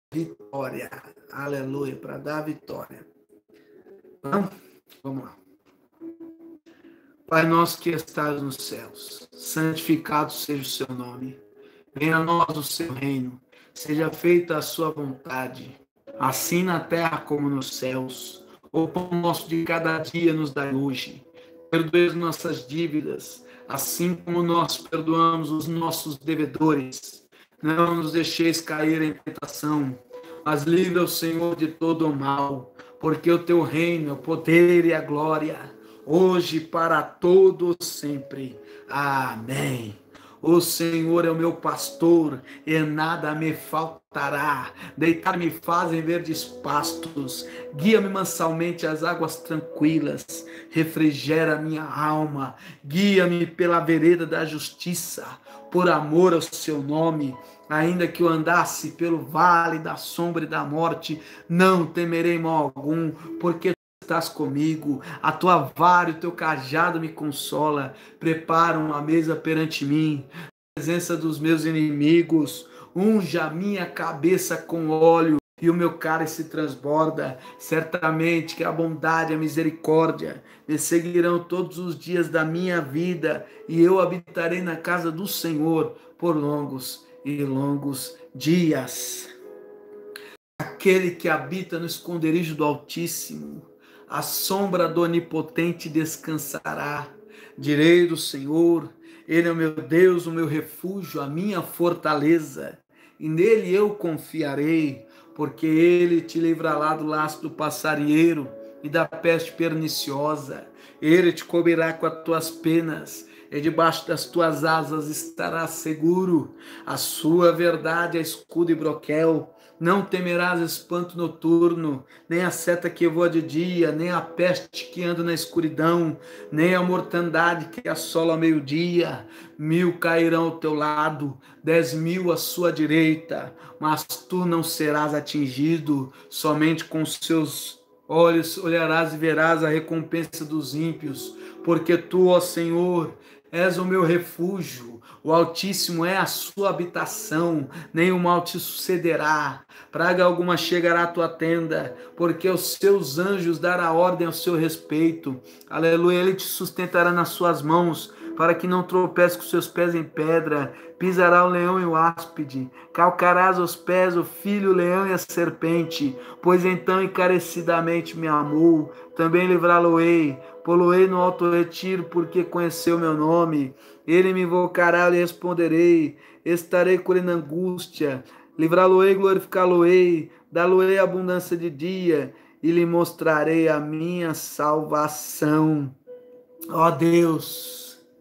vitória. Aleluia, para dar vitória. Vamos lá. Pai nosso que estás nos céus, santificado seja o seu nome. Venha a nós o seu reino. Seja feita a sua vontade, assim na terra como nos céus. O pão nosso de cada dia nos dai hoje. Perdoe nossas dívidas, assim como nós perdoamos os nossos devedores. Não nos deixeis cair em tentação, mas livra o Senhor de todo o mal, porque o teu reino, o poder e a glória, hoje para todos sempre. Amém. O Senhor é o meu pastor, e nada me faltará. Deitar-me faz em verdes pastos, guia-me mansalmente às águas tranquilas, refrigera a minha alma, guia-me pela vereda da justiça, por amor ao seu nome. Ainda que eu andasse pelo vale da sombra e da morte, não temerei mal algum, porque estás comigo, a tua vara e o teu cajado me consola, preparam uma mesa perante mim, na presença dos meus inimigos, unja a minha cabeça com óleo e o meu cálice transborda. Certamente que a bondade e a misericórdia me seguirão todos os dias da minha vida, e eu habitarei na casa do Senhor por longos e longos dias. Aquele que habita no esconderijo do Altíssimo, a sombra do Onipotente descansará. Direi do Senhor, Ele é o meu Deus, o meu refúgio, a minha fortaleza, e nele eu confiarei, porque Ele te livrará do laço do passarinheiro e da peste perniciosa. Ele te cobrirá com as tuas penas, e debaixo das tuas asas estarás seguro. A sua verdade é escudo e broquel. Não temerás espanto noturno, nem a seta que voa de dia, nem a peste que anda na escuridão, nem a mortandade que assola ao meio-dia. 1000 cairão ao teu lado, 10.000 à sua direita, mas tu não serás atingido. Somente com seus olhos olharás e verás a recompensa dos ímpios, porque tu, ó Senhor, és o meu refúgio, o Altíssimo é a sua habitação, nenhum mal te sucederá, praga alguma chegará à tua tenda, porque os seus anjos dará ordem ao seu respeito. Aleluia, ele te sustentará nas suas mãos, para que não tropece com seus pés em pedra. Pisará o leão e o áspide, calcarás aos pés o filho, o leão e a serpente, pois então encarecidamente me amou, também livrá-lo-ei, pô-lo-ei no alto retiro, porque conheceu meu nome. Ele me invocará, lhe responderei, estarei com ele na angústia, livrá-lo-ei, glorificá-lo-ei, dá-lo-ei abundância de dia, e lhe mostrarei a minha salvação. Ó Deus,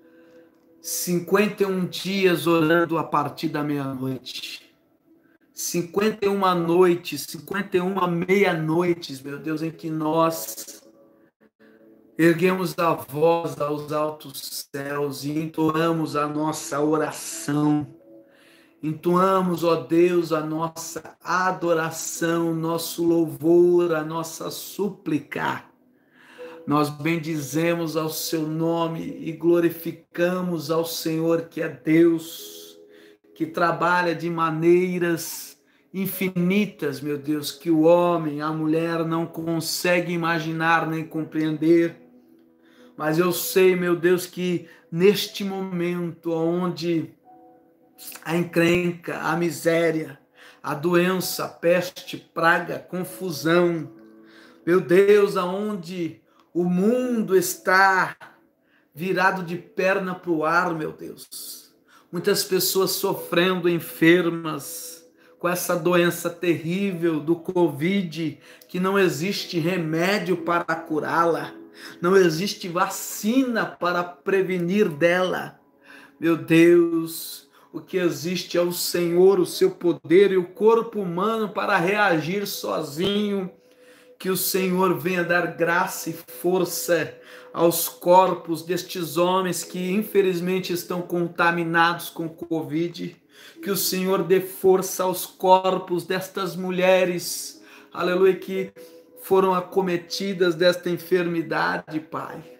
51 dias orando a partir da meia-noite, 51 noites, 51 meia-noites, meu Deus, em que nós erguemos a voz aos altos céus e entoamos a nossa oração, entoamos, ó Deus, a nossa adoração, nosso louvor, a nossa súplica. Nós bendizemos ao seu nome e glorificamos ao Senhor, que é Deus, que trabalha de maneiras infinitas, meu Deus, que o homem, a mulher não consegue imaginar nem compreender. Mas eu sei, meu Deus, que neste momento onde a encrenca, a miséria, a doença, a peste, praga, confusão, meu Deus, aonde o mundo está virado de perna para o ar, meu Deus. Muitas pessoas sofrendo, enfermas, com essa doença terrível do Covid, que não existe remédio para curá-la, não existe vacina para prevenir dela. Meu Deus, o que existe é o Senhor, o seu poder e o corpo humano para reagir sozinho. Que o Senhor venha dar graça e força aos corpos destes homens que infelizmente estão contaminados com Covid. Que o Senhor dê força aos corpos destas mulheres, aleluia, que foram acometidas desta enfermidade, Pai.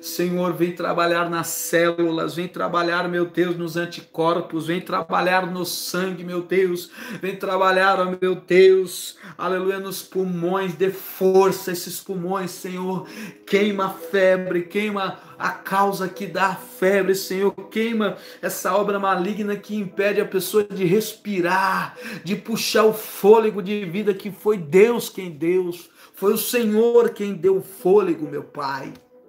Senhor, vem trabalhar nas células, vem trabalhar, meu Deus, nos anticorpos, vem trabalhar no sangue, meu Deus, vem trabalhar, ó meu Deus, aleluia, nos pulmões, dê força a esses pulmões, Senhor, queima a febre, queima a causa que dá a febre, Senhor, queima essa obra maligna que impede a pessoa de respirar, de puxar o fôlego de vida que foi Deus quem deu, foi o Senhor quem deu o fôlego, meu Pai.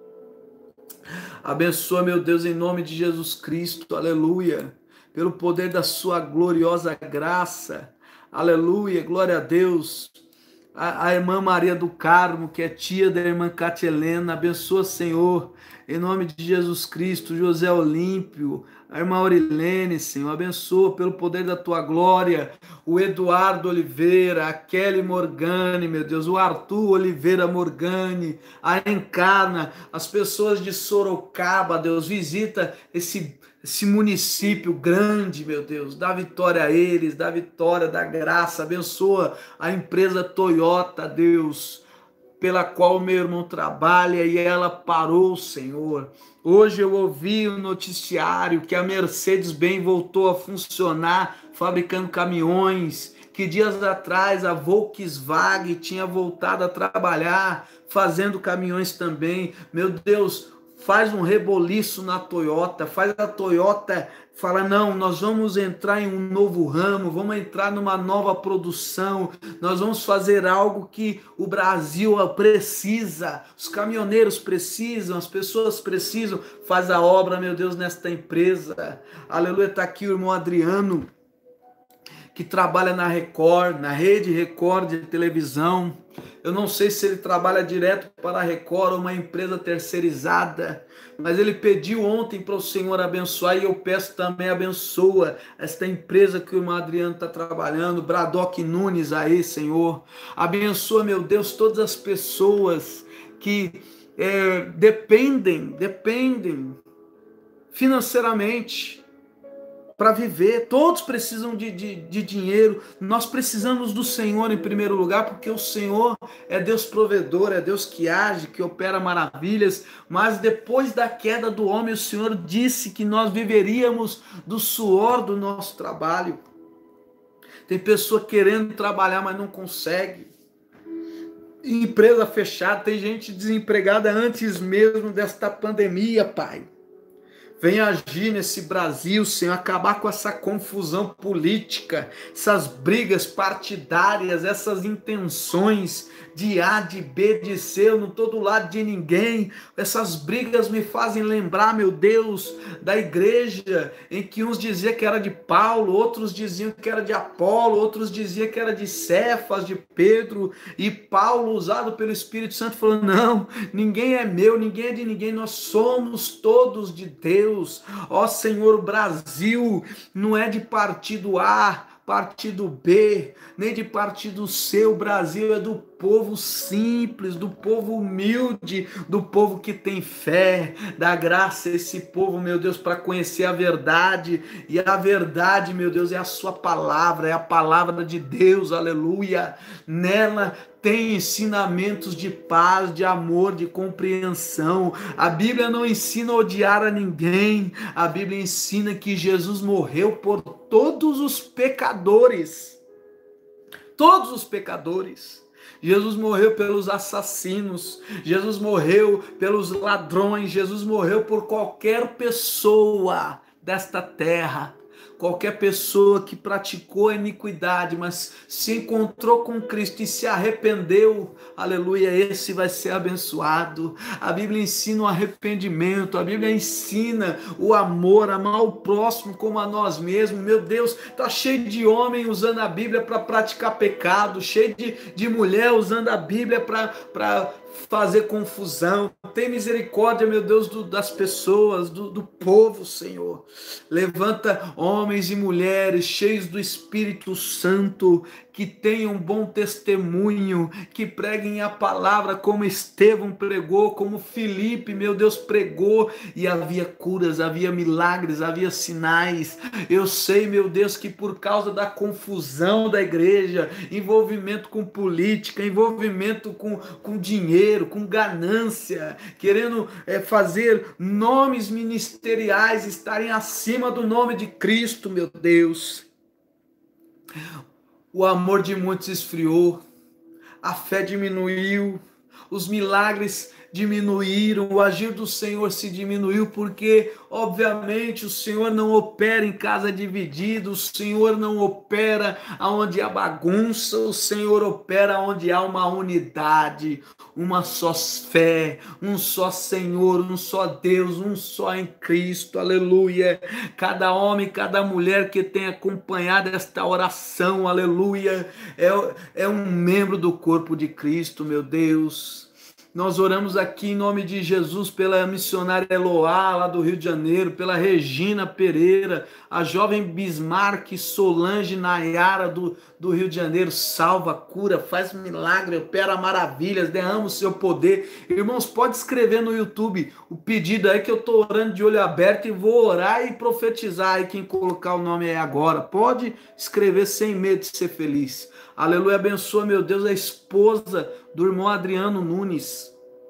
Abençoa, meu Deus, em nome de Jesus Cristo, aleluia, pelo poder da sua gloriosa graça, aleluia, glória a Deus. A irmã Maria do Carmo, que é tia da irmã Cátia Helena, abençoa, Senhor, em nome de Jesus Cristo. José Olímpio, a irmã Aurilene, Senhor, abençoa pelo poder da tua glória, o Eduardo Oliveira, a Kelly Morgani, meu Deus, o Arthur Oliveira Morgani, a Encarna, as pessoas de Sorocaba, Deus, visita esse município grande, meu Deus, dá vitória a eles, dá vitória, dá graça, abençoa a empresa Toyota, Deus, pela qual meu irmão trabalha e ela parou, Senhor. Hoje eu ouvi o noticiário que a Mercedes-Benz voltou a funcionar, fabricando caminhões, que dias atrás a Volkswagen tinha voltado a trabalhar, fazendo caminhões também. Meu Deus, faz um reboliço na Toyota, faz a Toyota falar, não, nós vamos entrar em um novo ramo, vamos entrar numa nova produção, nós vamos fazer algo que o Brasil precisa, os caminhoneiros precisam, as pessoas precisam, faz a obra, meu Deus, nesta empresa. Aleluia, está aqui o irmão Adriano, que trabalha na Record, na rede Record de televisão. Eu não sei se ele trabalha direto para a Record ou uma empresa terceirizada, mas ele pediu ontem para o Senhor abençoar e eu peço também, abençoa esta empresa que o irmão Adriano está trabalhando, Bradock Nunes aí, Senhor. Abençoa, meu Deus, todas as pessoas que dependem financeiramente para viver. Todos precisam de dinheiro. Nós precisamos do Senhor em primeiro lugar, porque o Senhor é Deus provedor, é Deus que age, que opera maravilhas. Mas depois da queda do homem, o Senhor disse que nós viveríamos do suor do nosso trabalho. Tem pessoa querendo trabalhar, mas não consegue. Empresa fechada, tem gente desempregada antes mesmo desta pandemia, Pai. Vem agir nesse Brasil, Senhor, acabar com essa confusão política, essas brigas partidárias, essas intenções de A, de B, de C, eu não estou do lado de ninguém. Essas brigas me fazem lembrar, meu Deus, da igreja, em que uns diziam que era de Paulo, outros diziam que era de Apolo, outros diziam que era de Cefas, de Pedro, e Paulo, usado pelo Espírito Santo, falou, não, ninguém é meu, ninguém é de ninguém, nós somos todos de Deus. Ó Senhor, o Brasil não é de partido A, partido B, nem de partido C, o Brasil é do povo simples, do povo humilde, do povo que tem fé. Dá graça a esse povo, meu Deus, para conhecer a verdade, e a verdade, meu Deus, é a sua palavra, é a palavra de Deus, aleluia. Nela tem ensinamentos de paz, de amor, de compreensão. A Bíblia não ensina a odiar a ninguém, a Bíblia ensina que Jesus morreu por todos os pecadores. Todos os pecadores. Jesus morreu pelos assassinos, Jesus morreu pelos ladrões, Jesus morreu por qualquer pessoa desta terra. Qualquer pessoa que praticou a iniquidade, mas se encontrou com Cristo e se arrependeu, aleluia, esse vai ser abençoado. A Bíblia ensina o arrependimento, a Bíblia ensina o amor, amar o próximo como a nós mesmos. Meu Deus, tá cheio de homem usando a Bíblia para praticar pecado, cheio de mulher usando a Bíblia para fazer confusão. Tem misericórdia, meu Deus, das pessoas, do povo, Senhor. Levanta homens e mulheres cheios do Espírito Santo, que tenham um bom testemunho, que preguem a palavra como Estevão pregou, como Filipe, meu Deus, pregou, e havia curas, havia milagres, havia sinais. Eu sei, meu Deus, que por causa da confusão da igreja, envolvimento com política, envolvimento com dinheiro, com ganância, querendo fazer nomes ministeriais estarem acima do nome de Cristo, meu Deus. O amor de muitos esfriou, a fé diminuiu, os milagres diminuíram, o agir do Senhor se diminuiu, porque obviamente o Senhor não opera em casa dividida, o Senhor não opera onde há bagunça, o Senhor opera onde há uma unidade, uma só fé, um só Senhor, um só Deus, um só em Cristo, aleluia. Cada homem, cada mulher que tem acompanhado esta oração, aleluia, é um membro do corpo de Cristo, meu Deus. Nós oramos aqui em nome de Jesus pela missionária Eloá, lá do Rio de Janeiro, pela Regina Pereira, a jovem Bismarck Solange Nayara do Rio de Janeiro. Salva, cura, faz milagre, opera maravilhas, derrama o seu poder. Irmãos, pode escrever no YouTube o pedido aí que eu estou orando de olho aberto e vou orar e profetizar aí quem colocar o nome aí agora. Pode escrever sem medo de ser feliz. Aleluia, abençoa, meu Deus, a esposa do irmão Adriano Nunes,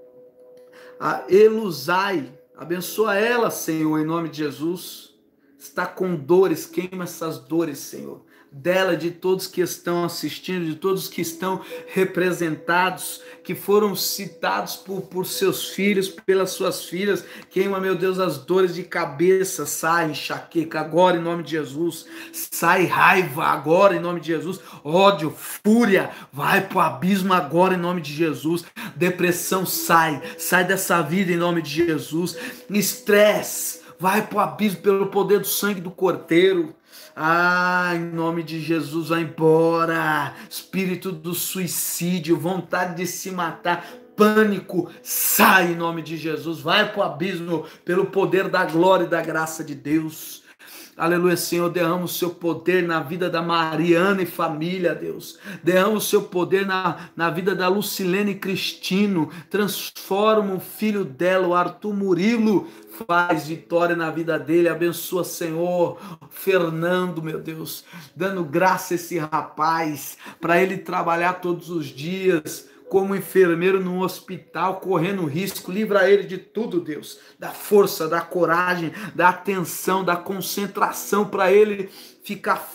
a Eluzai, abençoa ela, Senhor, em nome de Jesus. Está com dores, queima essas dores, Senhor, dela, de todos que estão assistindo, de todos que estão representados, que foram citados por seus filhos, pelas suas filhas. Queima, meu Deus, as dores de cabeça, sai enxaqueca agora em nome de Jesus, sai raiva agora em nome de Jesus, ódio, fúria, vai pro abismo agora em nome de Jesus, depressão sai dessa vida em nome de Jesus, estresse, vai pro abismo pelo poder do sangue do Cordeiro. Em nome de Jesus, vai embora. Espírito do suicídio, vontade de se matar, pânico, sai em nome de Jesus. Vai pro abismo pelo poder da glória e da graça de Deus. Aleluia, Senhor, derrama o seu poder na vida da Mariana e família, Deus. Derrama o seu poder na vida da Lucilene Cristino. Transforma o filho dela, o Arthur Murilo. Faz vitória na vida dele. Abençoa, Senhor, Fernando, meu Deus. Dando graça a esse rapaz, para ele trabalhar todos os dias como enfermeiro num hospital, correndo risco. Livra ele de tudo, Deus, da força, da coragem, da atenção, da concentração, para ele ficar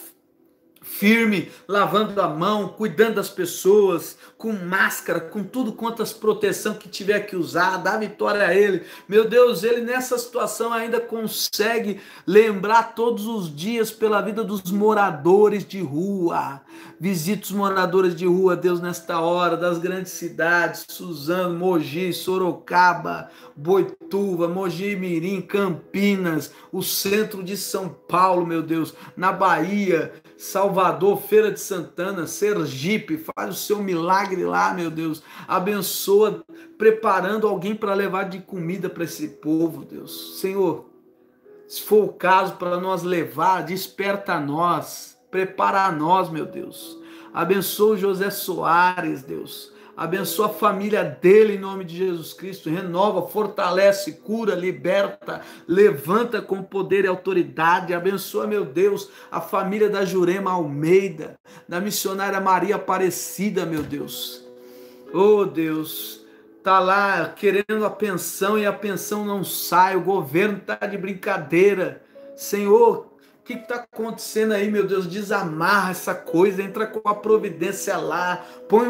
firme, lavando a mão, cuidando das pessoas, com máscara, com tudo quantas proteção que tiver que usar. Dá vitória a ele, meu Deus. Ele nessa situação ainda consegue lembrar todos os dias pela vida dos moradores de rua. Visita os moradores de rua, Deus, nesta hora, das grandes cidades, Suzano, Mogi, Sorocaba, Boituva, Mogi Mirim, Campinas, o centro de São Paulo, meu Deus, na Bahia, Salvador, Feira de Santana, Sergipe. Faz o seu milagre lá, meu Deus. Abençoa, preparando alguém para levar de comida para esse povo, Deus. Senhor, se for o caso para nós levar, desperta nós, prepara nós, meu Deus. Abençoa o José Soares, Deus. Abençoa a família dele em nome de Jesus Cristo. Renova, fortalece, cura, liberta, levanta com poder e autoridade. Abençoa, meu Deus, a família da Jurema Almeida, da missionária Maria Aparecida, meu Deus. Oh, Deus, tá lá querendo a pensão e a pensão não sai. O governo tá de brincadeira. Senhor, o que está acontecendo aí, meu Deus? Desamarra essa coisa, entra com a providência lá, põe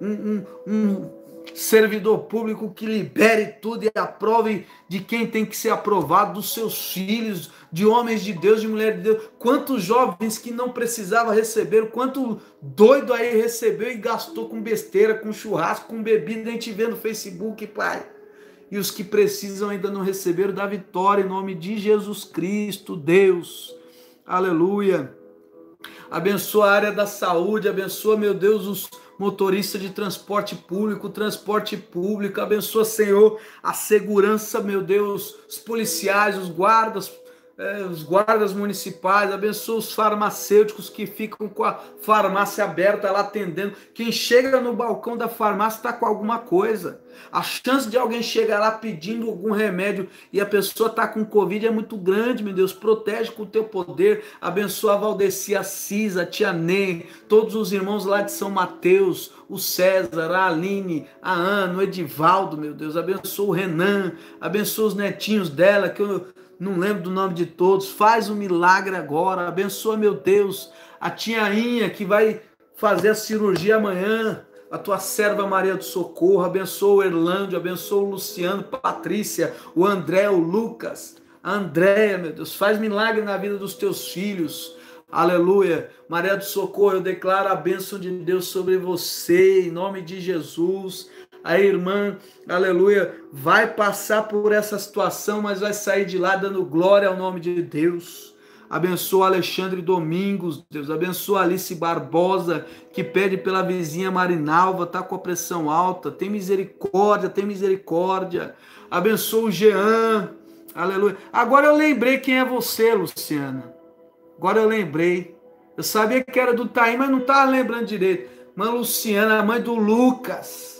um servidor público que libere tudo e aprove de quem tem que ser aprovado, dos seus filhos, de homens de Deus, de mulheres de Deus. Quantos jovens que não precisavam receber, quanto doido aí recebeu e gastou com besteira, com churrasco, com bebida, a gente vê no Facebook, Pai. E os que precisam ainda não receberam, da vitória em nome de Jesus Cristo, Deus. Aleluia. Abençoa a área da saúde, abençoa, meu Deus, os motoristas de transporte público, abençoa, Senhor, a segurança, meu Deus, os policiais, os guardas os guardas municipais, abençoa os farmacêuticos que ficam com a farmácia aberta lá atendendo. Quem chega no balcão da farmácia está com alguma coisa. A chance de alguém chegar lá pedindo algum remédio e a pessoa está com Covid é muito grande, meu Deus. Protege com o teu poder. Abençoa a Valdeci, a Cisa, a Tia Ney, todos os irmãos lá de São Mateus, o César, a Aline, a Ana, o Edivaldo, meu Deus. Abençoa o Renan, abençoa os netinhos dela, que eu não lembro do nome de todos. Faz um milagre agora. Abençoa, meu Deus, a tia Inha, que vai fazer a cirurgia amanhã. A tua serva Maria do Socorro. Abençoa o Erlândio, abençoa o Luciano, Patrícia, o André, o Lucas, a Andréia, meu Deus. Faz milagre na vida dos teus filhos. Aleluia. Maria do Socorro, eu declaro a bênção de Deus sobre você, em nome de Jesus. A irmã, aleluia, vai passar por essa situação, mas vai sair de lá dando glória ao nome de Deus. Abençoa Alexandre Domingos, Deus. Abençoa Alice Barbosa, que pede pela vizinha Marinalva, tá com a pressão alta. Tem misericórdia, tem misericórdia. Abençoa o Jean, aleluia. Agora eu lembrei quem é você, Luciana. Agora eu lembrei. Eu sabia que era do Taim, mas não estava lembrando direito. Mãe Luciana, a mãe do Lucas.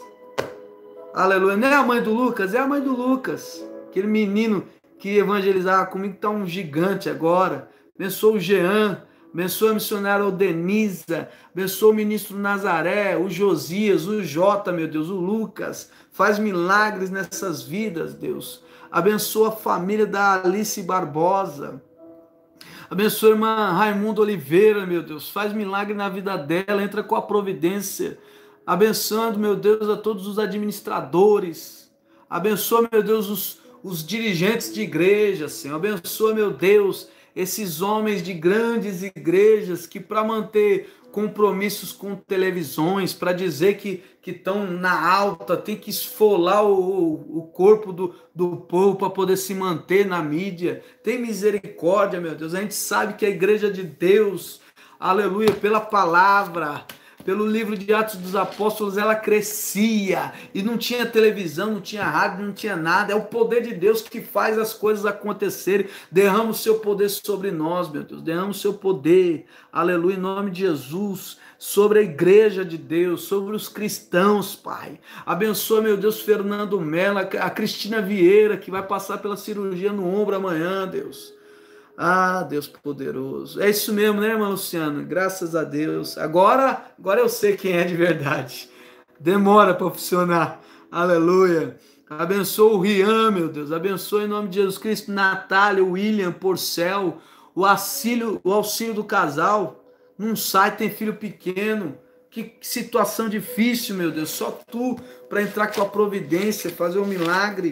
Aleluia. Não é a mãe do Lucas? É a mãe do Lucas. Aquele menino que evangelizava comigo está um gigante agora. Abençoa o Jean. Abençoa a missionária Odenisa. Abençoa o ministro Nazaré, o Josias, o Jota, meu Deus, o Lucas. Faz milagres nessas vidas, Deus. Abençoa a família da Alice Barbosa. Abençoa a irmã Raimundo Oliveira, meu Deus. Faz milagre na vida dela. Entra com a providência. Abençoando, meu Deus, a todos os administradores. Abençoa, meu Deus, os dirigentes de igreja, Senhor. Abençoa, meu Deus, esses homens de grandes igrejas que, para manter compromissos com televisões, para dizer que estão na alta, tem que esfolar o corpo do povo para poder se manter na mídia. Tem misericórdia, meu Deus. A gente sabe que a igreja de Deus, aleluia, pela palavra, pelo livro de Atos dos Apóstolos, ela crescia e não tinha televisão, não tinha rádio, não tinha nada. É o poder de Deus que faz as coisas acontecerem. Derrama o seu poder sobre nós, meu Deus. Derrama o seu poder, aleluia, em nome de Jesus, sobre a igreja de Deus, sobre os cristãos, Pai. Abençoa, meu Deus, Fernando Mello, a Cristina Vieira, que vai passar pela cirurgia no ombro amanhã, Deus. Ah, Deus poderoso. É isso mesmo, né, irmã Luciana? Graças a Deus. Agora eu sei quem é de verdade. Demora para funcionar. Aleluia. Abençoa o Rian, meu Deus. Abençoa em nome de Jesus Cristo. Natália, William, Porcel. O auxílio do casal. Não sai, tem filho pequeno. Que situação difícil, meu Deus. Só tu para entrar com a providência, fazer um milagre.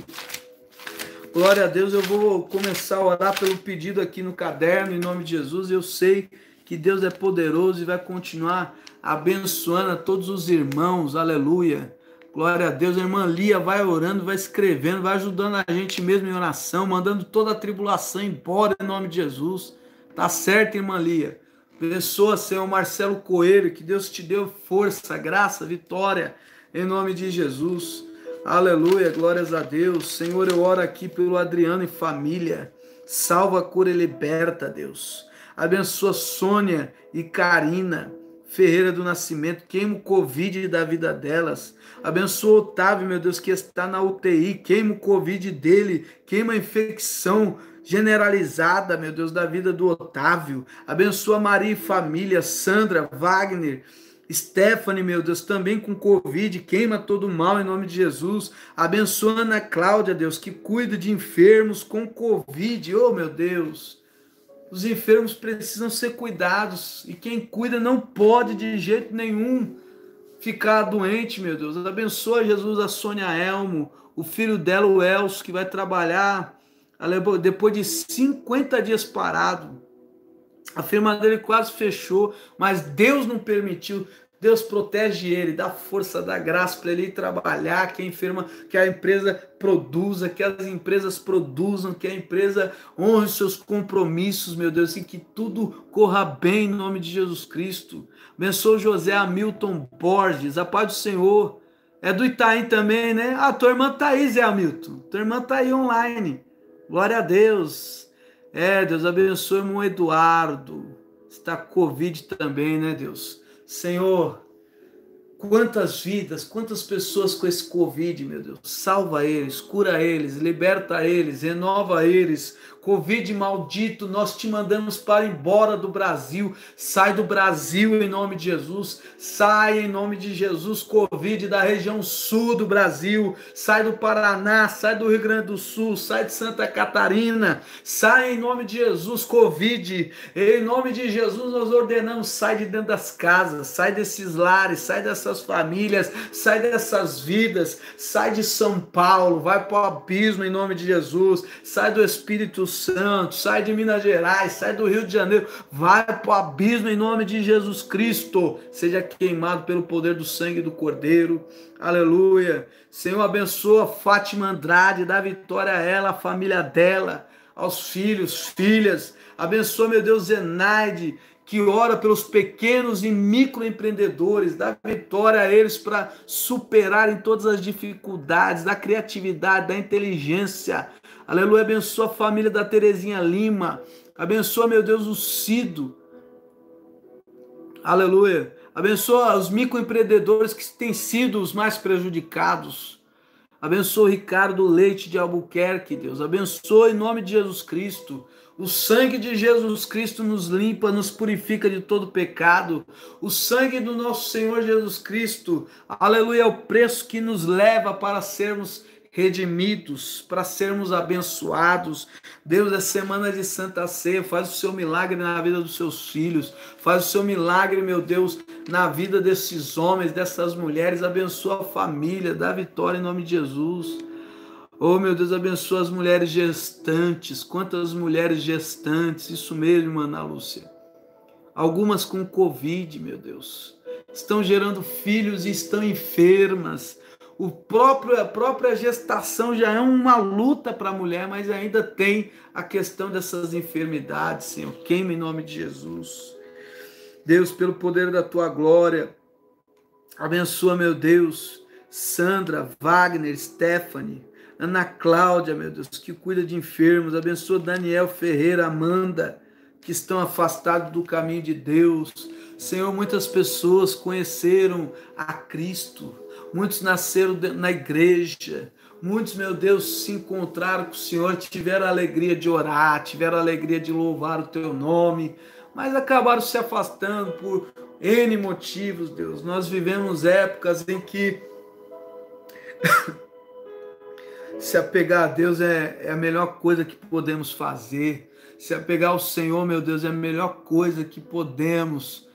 Glória a Deus, eu vou começar a orar pelo pedido aqui no caderno, em nome de Jesus. Eu sei que Deus é poderoso e vai continuar abençoando a todos os irmãos, aleluia. Glória a Deus, a irmã Lia vai orando, vai escrevendo, vai ajudando a gente mesmo em oração, mandando toda a tribulação embora em nome de Jesus. Tá certo, irmã Lia? Abençoa, Senhor Marcelo Coelho, que Deus te deu força, graça, vitória, em nome de Jesus. Aleluia, glórias a Deus. Senhor, eu oro aqui pelo Adriano e família. Salva, cura e liberta, Deus. Abençoa Sônia e Karina Ferreira do Nascimento. Queima o Covid da vida delas. Abençoa Otávio, meu Deus, que está na UTI. Queima o Covid dele. Queima a infecção generalizada, meu Deus, da vida do Otávio. Abençoa Maria e família. Sandra, Wagner, Stephanie, meu Deus, também com Covid, queima todo o mal em nome de Jesus. Abençoa Ana Cláudia, Deus, que cuida de enfermos com Covid. Oh, meu Deus, os enfermos precisam ser cuidados e quem cuida não pode de jeito nenhum ficar doente, meu Deus. Abençoa, Jesus, a Sônia Elmo, o filho dela, o Elcio, que vai trabalhar depois de 50 dias parado. A firma dele quase fechou, mas Deus não permitiu. Deus protege ele, dá força, dá graça para ele ir trabalhar, que a empresa produza, que as empresas produzam, que a empresa honre seus compromissos, meu Deus, e que tudo corra bem em nome de Jesus Cristo. Abençoa José Hamilton Borges, a paz do Senhor. É do Itaim também, né? Ah, tua irmã tá aí, Zé Hamilton. Tua irmã tá aí online. Glória a Deus. Deus, abençoe o irmão Eduardo. Está com Covid também, né, Deus? Senhor, quantas vidas, quantas pessoas com esse Covid, meu Deus. Salva eles, cura eles, liberta eles, renova eles. Covid maldito, nós te mandamos para embora do Brasil. Sai do Brasil em nome de Jesus. Sai em nome de Jesus. Covid da região sul do Brasil. Sai do Paraná, sai do Rio Grande do Sul, sai de Santa Catarina. Sai em nome de Jesus. Covid, em nome de Jesus nós ordenamos, sai de dentro das casas, sai desses lares, sai dessas famílias, sai dessas vidas, sai de São Paulo, vai para o abismo em nome de Jesus. Sai do Espírito Santo, sai de Minas Gerais, sai do Rio de Janeiro, vai para o abismo em nome de Jesus Cristo, seja queimado pelo poder do sangue do Cordeiro, aleluia. Senhor, abençoa Fátima Andrade, dá vitória a ela, a família dela, aos filhos, filhas, abençoa, meu Deus, Zenaide, que ora pelos pequenos e microempreendedores, dá vitória a eles para superarem todas as dificuldades, da criatividade, da inteligência. Aleluia, abençoa a família da Terezinha Lima, abençoa, meu Deus, o Cido, aleluia, abençoa os microempreendedores que têm sido os mais prejudicados, abençoa o Ricardo Leite de Albuquerque, Deus, abençoa em nome de Jesus Cristo. O sangue de Jesus Cristo nos limpa, nos purifica de todo pecado. O sangue do nosso Senhor Jesus Cristo, aleluia, é o preço que nos leva para sermos redimidos, para sermos abençoados. Deus, é semana de Santa Ceia, faz o seu milagre na vida dos seus filhos, faz o seu milagre, meu Deus, na vida desses homens, dessas mulheres, abençoa a família, dá vitória em nome de Jesus. Oh, meu Deus, abençoa as mulheres gestantes. Quantas mulheres gestantes, isso mesmo, Ana Lúcia. Algumas com Covid, meu Deus. Estão gerando filhos e estão enfermas. A própria gestação já é uma luta para a mulher, mas ainda tem a questão dessas enfermidades, Senhor. Queima em nome de Jesus. Deus, pelo poder da tua glória, abençoa, meu Deus, Sandra, Wagner, Stephanie, Ana Cláudia, meu Deus, que cuida de enfermos. Abençoa Daniel Ferreira, Amanda, que estão afastados do caminho de Deus. Senhor, muitas pessoas conheceram a Cristo. Muitos nasceram na igreja. Muitos, meu Deus, se encontraram com o Senhor, tiveram a alegria de orar, tiveram a alegria de louvar o teu nome, mas acabaram se afastando por N motivos, Deus. Nós vivemos épocas em que se apegar a Deus é a melhor coisa que podemos fazer. Se apegar ao Senhor, meu Deus, é a melhor coisa que podemos.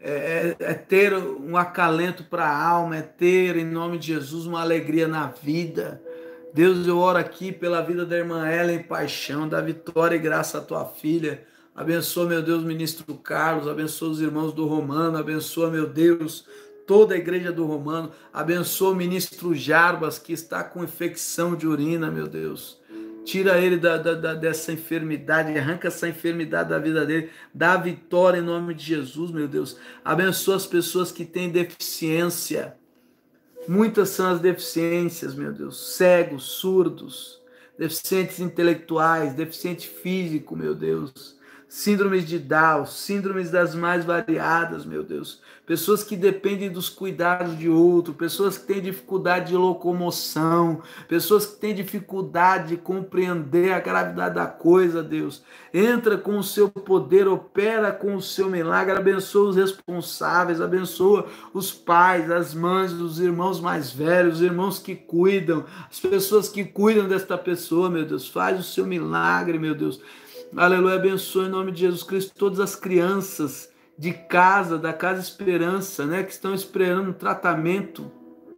É ter um acalento para a alma, é ter, em nome de Jesus, uma alegria na vida. Deus, eu oro aqui pela vida da irmã Ellen Paixão, da vitória e graça à tua filha. Abençoa, meu Deus, o ministro Carlos, abençoa os irmãos do Romano, abençoa, meu Deus, toda a igreja do Romano, abençoa o ministro Jarbas, que está com infecção de urina, meu Deus. Tira ele dessa enfermidade, arranca essa enfermidade da vida dele, dá vitória em nome de Jesus, meu Deus. Abençoa as pessoas que têm deficiência. Muitas são as deficiências, meu Deus. Cegos, surdos, deficientes intelectuais, deficiente físico, meu Deus. Síndromes de Down, síndromes das mais variadas, meu Deus. Pessoas que dependem dos cuidados de outro, pessoas que têm dificuldade de locomoção, pessoas que têm dificuldade de compreender a gravidade da coisa, Deus. Entra com o seu poder, opera com o seu milagre, abençoa os responsáveis, abençoa os pais, as mães, os irmãos mais velhos, os irmãos que cuidam, as pessoas que cuidam desta pessoa, meu Deus. Faz o seu milagre, meu Deus. Aleluia, abençoa em nome de Jesus Cristo todas as crianças de casa, da Casa Esperança, né, que estão esperando tratamento.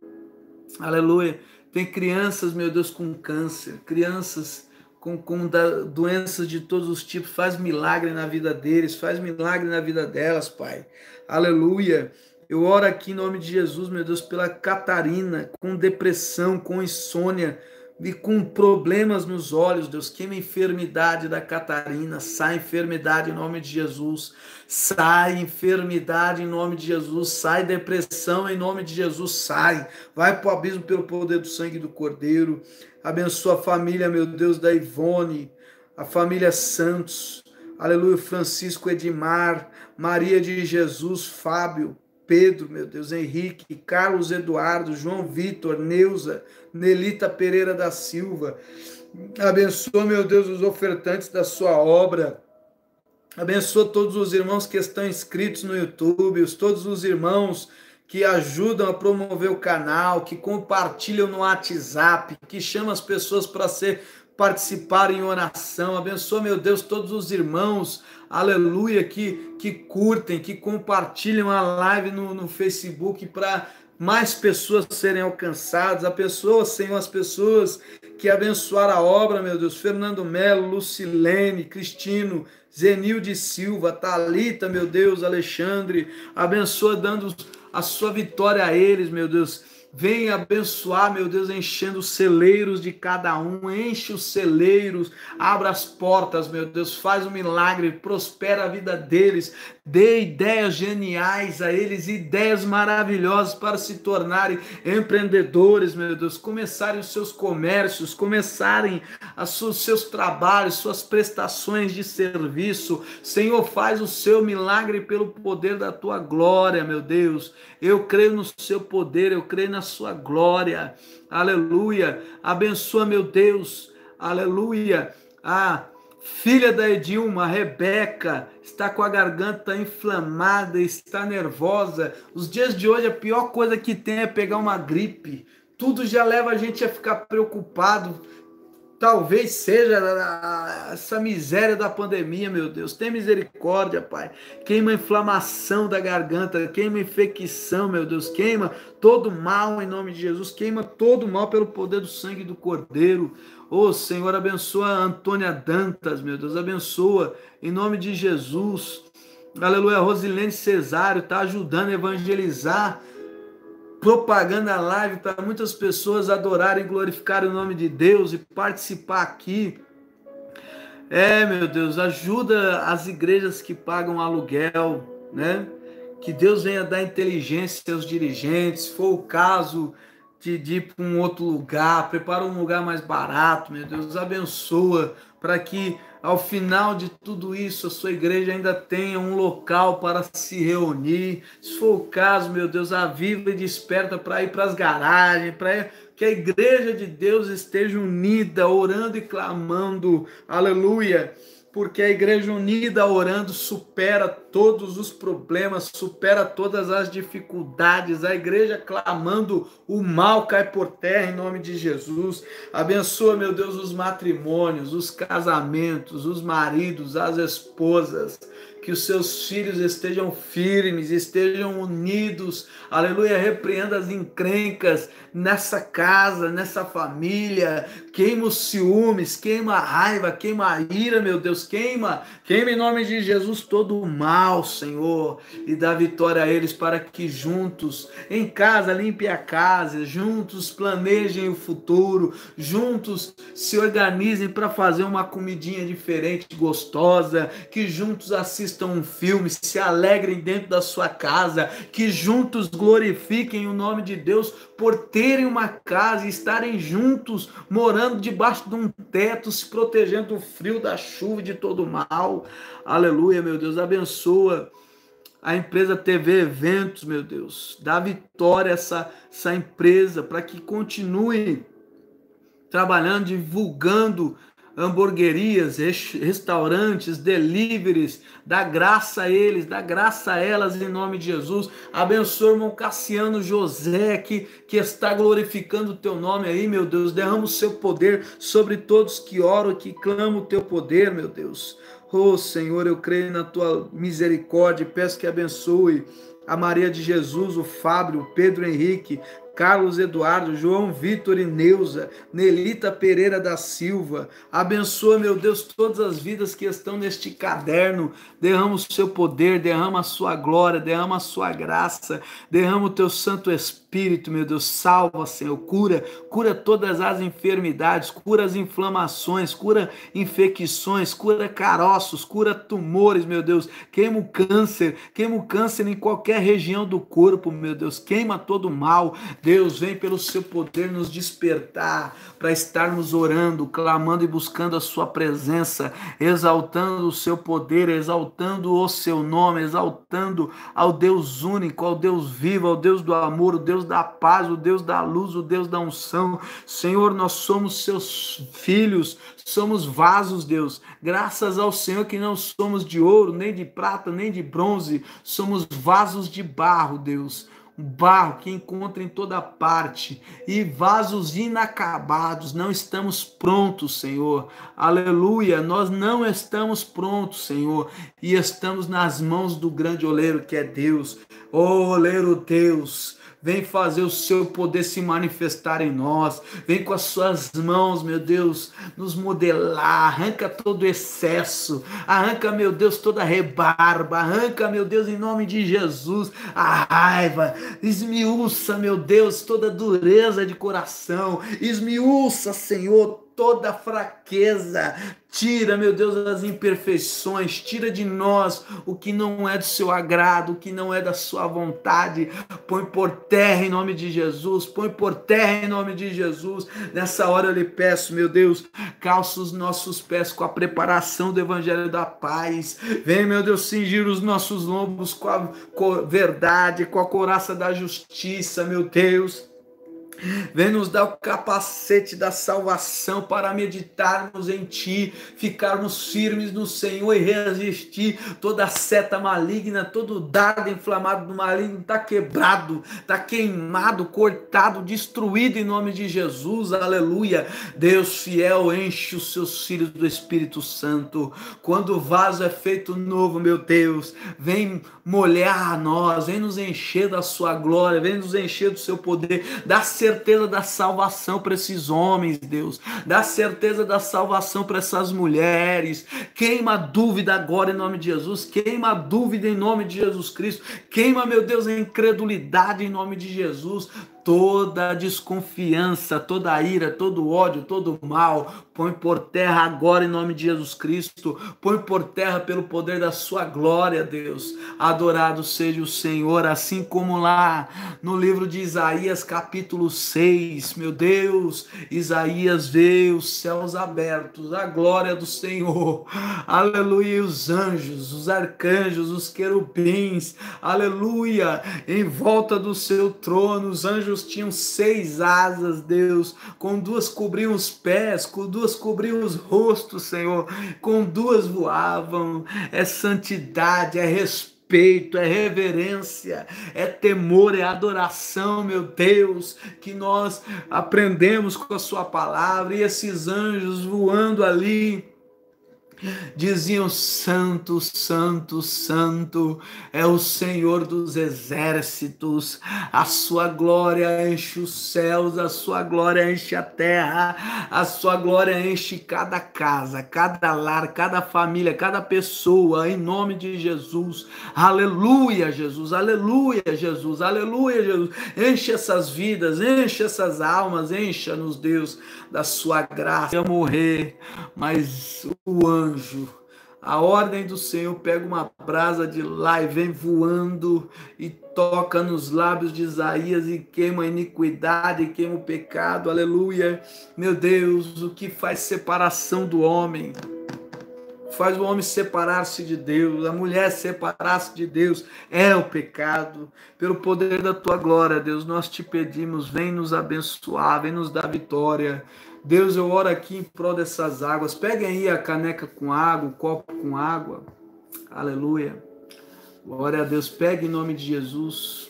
Aleluia. Tem crianças, meu Deus, com câncer, crianças com doenças de todos os tipos. Faz milagre na vida deles, faz milagre na vida delas, Pai. Aleluia. Eu oro aqui em nome de Jesus, meu Deus, pela Catarina, com depressão, com insônia, e com problemas nos olhos, Deus. Queima a enfermidade da Catarina, sai enfermidade em nome de Jesus, sai enfermidade em nome de Jesus, sai depressão em nome de Jesus, sai, vai para o abismo pelo poder do sangue do Cordeiro. Abençoa a família, meu Deus, da Ivone, a família Santos, aleluia, Francisco Edmar, Maria de Jesus, Fábio, Pedro, meu Deus, Henrique, Carlos Eduardo, João Vitor, Neuza, Nelita Pereira da Silva. Abençoa, meu Deus, os ofertantes da sua obra. Abençoa todos os irmãos que estão inscritos no YouTube, todos os irmãos que ajudam a promover o canal, que compartilham no WhatsApp, que chamam as pessoas para participar em oração. Abençoa, meu Deus, todos os irmãos, aleluia, que curtem, que compartilham a live no Facebook para mais pessoas serem alcançadas. Abençoa, Senhor, as pessoas que abençoaram a obra, meu Deus, Fernando Melo, Lucilene, Cristino, Zenilde Silva, Thalita, meu Deus, Alexandre, abençoa dando a sua vitória a eles, meu Deus. Venha abençoar, meu Deus, enchendo os celeiros de cada um, enche os celeiros, abra as portas, meu Deus, faz um milagre, prospera a vida deles, dê ideias geniais a eles, ideias maravilhosas para se tornarem empreendedores, meu Deus, começarem os seus comércios, começarem os seus trabalhos, suas prestações de serviço. Senhor, faz o seu milagre pelo poder da tua glória, meu Deus. Eu creio no seu poder, eu creio na sua glória, aleluia. Abençoa, meu Deus, aleluia. A filha da Edilma, a Rebeca, está com a garganta inflamada, está nervosa. Os dias de hoje a pior coisa que tem é pegar uma gripe. Tudo já leva a gente a ficar preocupado. Talvez seja essa miséria da pandemia, meu Deus. Tem misericórdia, Pai. Queima a inflamação da garganta, queima a infecção, meu Deus. Queima todo mal em nome de Jesus. Queima todo mal pelo poder do sangue do Cordeiro. Ô, Senhor, abençoa a Antônia Dantas, meu Deus. Abençoa em nome de Jesus. Aleluia. Rosilene Cesário está ajudando a evangelizar, propaganda live para muitas pessoas adorarem e glorificar o nome de Deus e participar aqui. Meu Deus, ajuda as igrejas que pagam aluguel, né? Que Deus venha dar inteligência aos dirigentes, se for o caso de ir para um outro lugar, prepara um lugar mais barato, meu Deus, abençoa, para que ao final de tudo isso a sua igreja ainda tenha um local para se reunir. Se for o caso, meu Deus, aviva e desperta para ir para as garagens, para que a igreja de Deus esteja unida, orando e clamando, aleluia. Porque a igreja unida orando supera todos os problemas, supera todas as dificuldades. A igreja clamando, o mal cai por terra em nome de Jesus. Abençoa, meu Deus, os matrimônios, os casamentos, os maridos, as esposas. Que os seus filhos estejam firmes, estejam unidos, aleluia, repreenda as encrencas nessa casa, nessa família, queima os ciúmes, queima a raiva, queima a ira, meu Deus, queima em nome de Jesus todo o mal, Senhor, e dá vitória a eles para que juntos, em casa, limpe a casa, juntos planejem o futuro, juntos se organizem para fazer uma comidinha diferente, gostosa, que juntos assistam um filme, se alegrem dentro da sua casa, que juntos glorifiquem o nome de Deus por terem uma casa e estarem juntos, morando debaixo de um teto, se protegendo do frio, da chuva e de todo mal. Aleluia, meu Deus, abençoa a empresa TV Eventos, meu Deus, dá vitória a essa empresa para que continue trabalhando, divulgando hamburguerias, restaurantes, deliveries, dá graça a eles, dá graça a elas em nome de Jesus. Abençoa o irmão Cassiano José que está glorificando o teu nome aí, meu Deus, derrama o seu poder sobre todos que oram, que clamam o teu poder, meu Deus. Oh Senhor, eu creio na tua misericórdia e peço que abençoe a Maria de Jesus, o Fábio, o Pedro Henrique, Carlos Eduardo, João Vitor e Neuza, Nelita Pereira da Silva. Abençoa, meu Deus, todas as vidas que estão neste caderno. Derrama o seu poder, derrama a sua glória, derrama a sua graça, derrama o teu Santo Espírito, meu Deus. Salva, Senhor, cura todas as enfermidades, cura as inflamações, cura infecções, cura caroços, cura tumores, meu Deus. Queima o câncer em qualquer região do corpo, meu Deus. Queima todo o mal. Deus, vem pelo seu poder nos despertar para estarmos orando, clamando e buscando a sua presença, exaltando o seu poder, exaltando o seu nome, exaltando ao Deus único, ao Deus vivo, ao Deus do amor, o Deus da paz, o Deus da luz, o Deus da unção. Senhor, nós somos seus filhos, somos vasos, Deus. Graças ao Senhor que não somos de ouro, nem de prata, nem de bronze, somos vasos de barro, Deus. Um barro que encontra em toda parte e vasos inacabados. Não estamos prontos, Senhor. Aleluia, nós não estamos prontos, Senhor, e estamos nas mãos do grande oleiro que é Deus. Ô oleiro Deus, vem fazer o seu poder se manifestar em nós. Vem com as suas mãos, meu Deus, nos modelar. Arranca todo excesso. Arranca, meu Deus, toda rebarba. Arranca, meu Deus, em nome de Jesus, a raiva. Esmiuça, meu Deus, toda dureza de coração. Esmiuça, Senhor, toda fraqueza. Tira, meu Deus, as imperfeições, tira de nós o que não é do seu agrado, o que não é da sua vontade. Põe por terra em nome de Jesus, põe por terra em nome de Jesus. Nessa hora eu lhe peço, meu Deus, calça os nossos pés com a preparação do evangelho da paz. Vem, meu Deus, cingir os nossos lombos com a verdade, com a couraça da justiça, meu Deus. Vem nos dar o capacete da salvação para meditarmos em Ti, ficarmos firmes no Senhor e resistir toda seta maligna, todo dardo inflamado do maligno está quebrado, está queimado, cortado, destruído em nome de Jesus, aleluia. Deus fiel, enche os seus filhos do Espírito Santo. Quando o vaso é feito novo, meu Deus, vem molhar nós, vem nos encher da sua glória, vem nos encher do seu poder, dá certeza da salvação para esses homens, Deus, dá certeza da salvação para essas mulheres. Queima a dúvida agora em nome de Jesus, queima a dúvida em nome de Jesus Cristo, queima, meu Deus, a incredulidade em nome de Jesus. Toda desconfiança, toda ira, todo ódio, todo mal, põe por terra agora em nome de Jesus Cristo. Põe por terra pelo poder da sua glória, Deus. Adorado seja o Senhor, assim como lá no livro de Isaías, capítulo 6, meu Deus, Isaías vê os céus abertos, a glória do Senhor, aleluia, e os anjos, os arcanjos, os querubins, aleluia, em volta do seu trono. Os anjos tinham 6 asas, Deus, com 2 cobriam os pés, com 2 cobriam os rostos, Senhor, com 2 voavam. É santidade, é respeito, é reverência, é temor, é adoração, meu Deus, que nós aprendemos com a sua palavra. E esses anjos voando ali diziam: Santo, Santo, Santo é o Senhor dos exércitos, a sua glória enche os céus, a sua glória enche a terra, a sua glória enche cada casa, cada lar, cada família, cada pessoa, em nome de Jesus. Aleluia, Jesus, aleluia, Jesus, aleluia, Jesus. Enche essas vidas, enche essas almas, encha-nos, Deus, da sua graça. Eu morrer, mas o anjo, a ordem do Senhor, pega uma brasa de lá e vem voando e toca nos lábios de Isaías e queima a iniquidade, e queima o pecado, aleluia. Meu Deus, o que faz separação do homem? Faz o homem separar-se de Deus, a mulher separar-se de Deus, é o pecado. Pelo poder da tua glória, Deus, nós te pedimos, vem nos abençoar, vem nos dar vitória. Deus, eu oro aqui em prol dessas águas. Peguem aí a caneca com água, o copo com água. Aleluia. Glória a Deus. Pegue em nome de Jesus.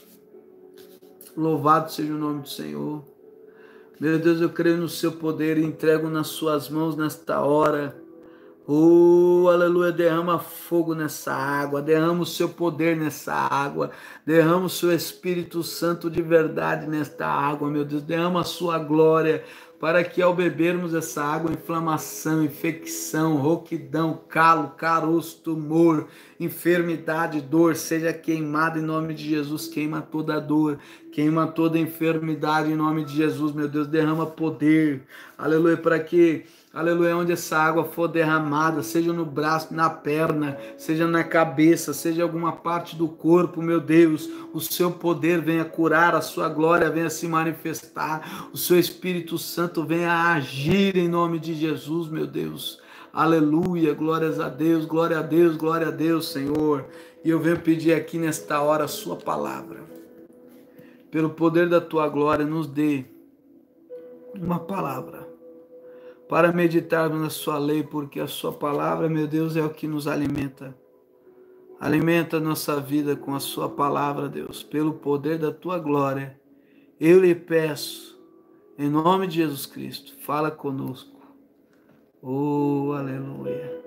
Louvado seja o nome do Senhor. Meu Deus, eu creio no seu poder e entrego nas suas mãos nesta hora. Oh, aleluia, derrama fogo nessa água, derrama o seu poder nessa água, derrama o seu Espírito Santo de verdade nesta água, meu Deus, derrama a sua glória, para que ao bebermos essa água, inflamação, infecção, rouquidão, calo, caroço, tumor, enfermidade, dor, seja queimada em nome de Jesus. Queima toda dor, queima toda enfermidade em nome de Jesus, meu Deus, derrama poder, aleluia, para que Aleluia, onde essa água for derramada, seja no braço, na perna, seja na cabeça, seja em alguma parte do corpo, meu Deus, o seu poder venha curar, a sua glória venha se manifestar, o seu Espírito Santo venha agir em nome de Jesus, meu Deus. Aleluia, glórias a Deus, glória a Deus, glória a Deus, Senhor. E eu venho pedir aqui nesta hora a sua palavra. Pelo poder da tua glória, nos dê uma palavra para meditarmos na sua lei, porque a sua palavra, meu Deus, é o que nos alimenta. Alimenta a nossa vida com a sua palavra, Deus, pelo poder da tua glória. Eu lhe peço, em nome de Jesus Cristo, fala conosco. Oh, aleluia.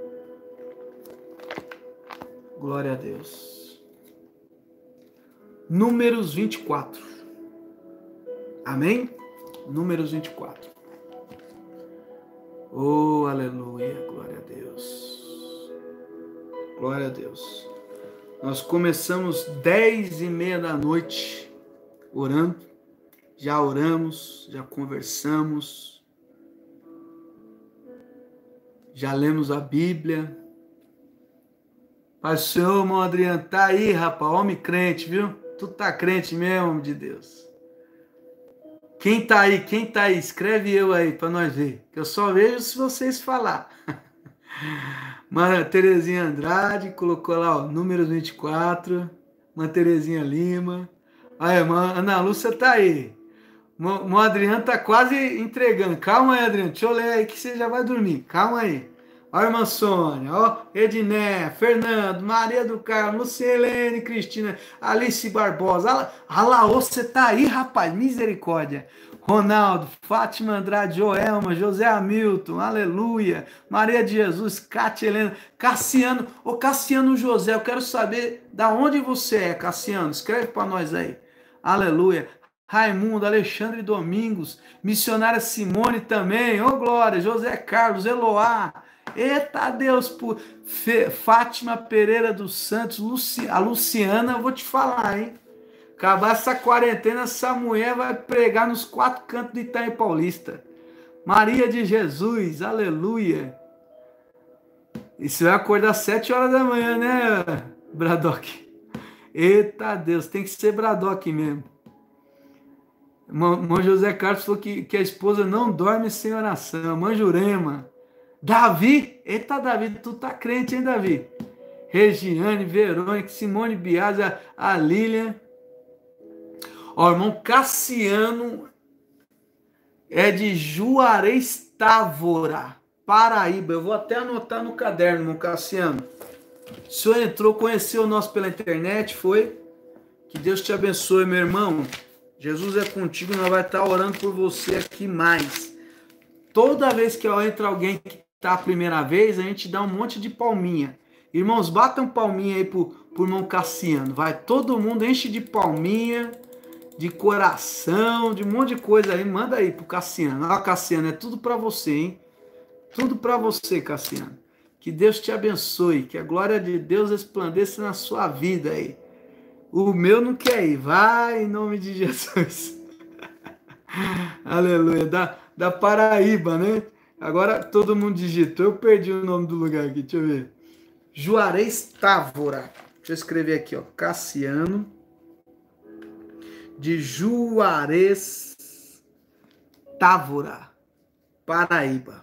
Glória a Deus. Números 24. Amém? Números 24. Oh, aleluia, glória a Deus. Glória a Deus. Nós começamos 10:30 da noite orando. Já oramos, já conversamos. Já lemos a Bíblia. Pai, Senhor, irmão Adriano, tá aí, rapaz, homem crente, viu? Tu tá crente mesmo, homem de Deus. Quem tá aí? Quem tá aí? Escreve eu aí para nós ver, que eu só vejo se vocês falar. Maria Terezinha Andrade colocou lá, ó, números 24. Maria Terezinha Lima. Aí, Ana Lúcia tá aí. O Adriano tá quase entregando. Calma aí, Adriano. Deixa eu ler aí que você já vai dormir. Calma aí. Ó, a irmã Sônia, ó, Edné, Fernando, Maria do Carmo, Lucielene, Cristina, Alice Barbosa. Alá, você tá aí, rapaz, misericórdia. Ronaldo, Fátima Andrade, Joelma, José Hamilton, aleluia. Maria de Jesus, Cátia Helena, Cassiano. Ô, Cassiano José, eu quero saber da onde você é, Cassiano. Escreve para nós aí. Aleluia. Raimundo, Alexandre Domingos, missionária Simone também, ô glória, José Carlos, Eloá, eita Deus, Fátima Pereira dos Santos, a Luciana, eu vou te falar, hein, acabar essa quarentena, essa mulher vai pregar nos 4 cantos de Itaim Paulista. Maria de Jesus, aleluia. E você vai acordar às 7 horas da manhã, né, Bradock? Eita Deus, tem que ser Bradock mesmo. Mãe José Carlos falou que a esposa não dorme sem oração. Mãe Jurema. Davi. Eita, Davi, tu tá crente, hein, Davi? Regiane, Verônica, Simone Biasa, a Lilian. Ó, irmão Cassiano é de Juarez Távora, Paraíba. Eu vou até anotar no caderno, irmão Cassiano. O senhor entrou, conheceu nós pela internet, foi? Que Deus te abençoe, meu irmão. Jesus é contigo, nós vamos estar orando por você aqui mais. Toda vez que entra alguém que está a primeira vez, a gente dá um monte de palminha. Irmãos, batam palminha aí pro irmão Cassiano. Vai, todo mundo enche de palminha, de coração, de um monte de coisa aí. Manda aí pro Cassiano. Ó, Cassiano, é tudo para você, hein? Tudo para você, Cassiano. Que Deus te abençoe, que a glória de Deus resplandeça na sua vida aí. O meu não quer ir. Vai em nome de Jesus. Aleluia. Da Paraíba, né? Agora todo mundo digitou. Eu perdi o nome do lugar aqui. Deixa eu ver. Juarez Távora. Deixa eu escrever aqui, ó. Cassiano. De Juarez Távora. Paraíba.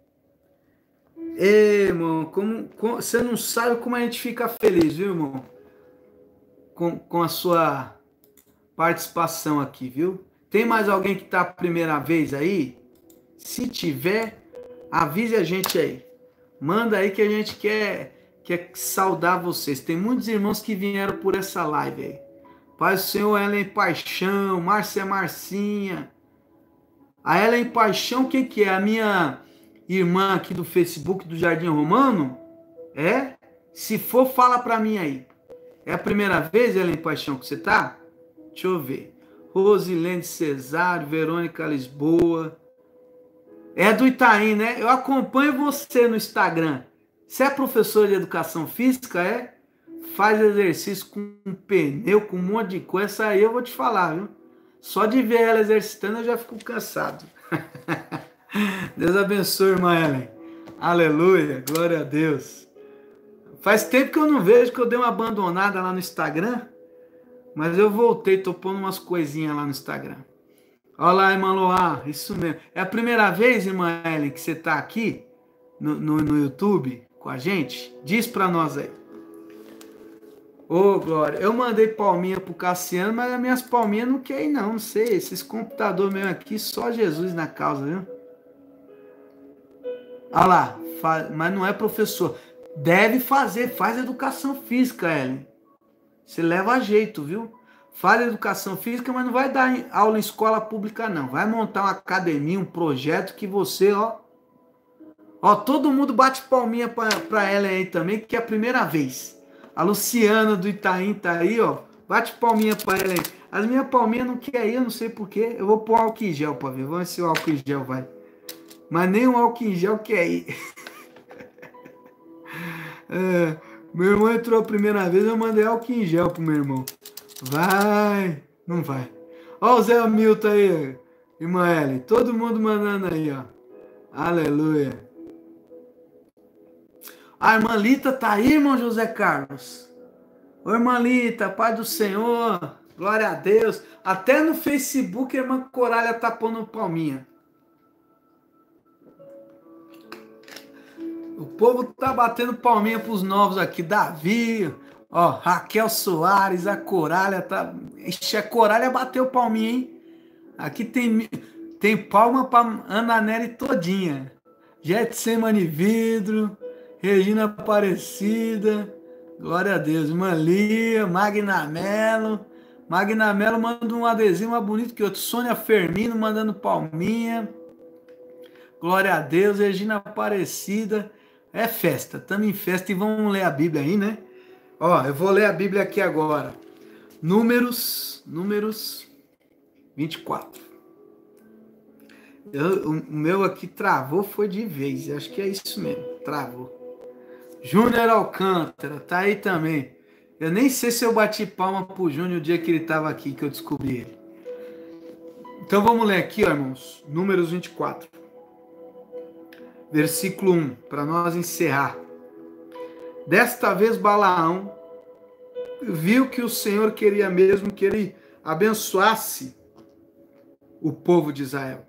Ei, irmão. Você não sabe como a gente fica feliz, viu, irmão? Com a sua participação aqui, viu? Tem mais alguém que está a primeira vez aí? Se tiver, avise a gente aí. Manda aí que a gente quer saudar vocês. Tem muitos irmãos que vieram por essa live aí. Pai do Senhor, Ellen Paixão, Márcia Marcinha. A Ellen Paixão, quem que é? A minha irmã aqui do Facebook do Jardim Romano? É? Se for, fala para mim aí. É a primeira vez, Ellen Paixão, que você tá? Deixa eu ver. Rosilene Cesário, Verônica Lisboa. É do Itaim, né? Eu acompanho você no Instagram. Você é professor de educação física, é? Faz exercício com pneu, com um monte de coisa. Essa aí eu vou te falar, viu? Só de ver ela exercitando eu já fico cansado. Deus abençoe, irmã Ellen. Aleluia, glória a Deus. Faz tempo que eu não vejo, que eu dei uma abandonada lá no Instagram, mas eu voltei, tô pondo umas coisinhas lá no Instagram. Olha lá, irmã Loá, isso mesmo. É a primeira vez, irmã Ellen, que você tá aqui no YouTube com a gente? Diz pra nós aí. Ô, Glória, eu mandei palminha pro Cassiano, mas as minhas palminhas não querem não sei, esses computadores mesmo aqui, só Jesus na causa, viu? Olha lá, mas não é professor. Deve fazer, faz educação física, Ellen. Você leva a jeito, viu? Faz educação física, mas não vai dar aula em escola pública, não. Vai montar uma academia, um projeto que você, ó... Ó, todo mundo bate palminha pra Ellen aí também, que é a primeira vez. A Luciana do Itaim tá aí, ó. Bate palminha pra Ellen. As minhas palminhas não querem ir, eu não sei porquê. Eu vou pôr álcool em gel pra ver. Vamos ver se o álcool em gel vai. Mas nem o álcool em gel quer ir. É, meu irmão entrou a primeira vez, eu mandei álcool em gel pro meu irmão. Vai, não vai. Ó o Zé Hamilton aí, irmã Ellen. Todo mundo mandando aí, ó. Aleluia. A irmã Lita tá aí, irmão José Carlos. Ô, irmã Lita, Pai do Senhor. Glória a Deus. Até no Facebook a irmã Corália tá pondo palminha. O povo tá batendo palminha pros novos aqui. Davi, ó, Raquel Soares, a Corália tá... Ixi, a Corália bateu palminha, hein? Aqui tem palma pra Ana Nery todinha. Getsemane Vidro, Regina Aparecida, glória a Deus. Irmã Lia, Magna Mello. Magna Mello manda um adesivo mais bonito que outro. Sônia Fermino mandando palminha. Glória a Deus, Regina Aparecida. É festa, estamos em festa e vamos ler a Bíblia aí, né? Ó, eu vou ler a Bíblia aqui agora. Números 24. O meu aqui travou, foi de vez. Acho que é isso mesmo, travou. Júnior Alcântara, tá aí também. Eu nem sei se eu bati palma pro Júnior o dia que ele tava aqui, que eu descobri ele. Então vamos ler aqui, ó, irmãos. Números 24. Versículo 1, para nós encerrar. Desta vez Balaão viu que o Senhor queria mesmo que ele abençoasse o povo de Israel.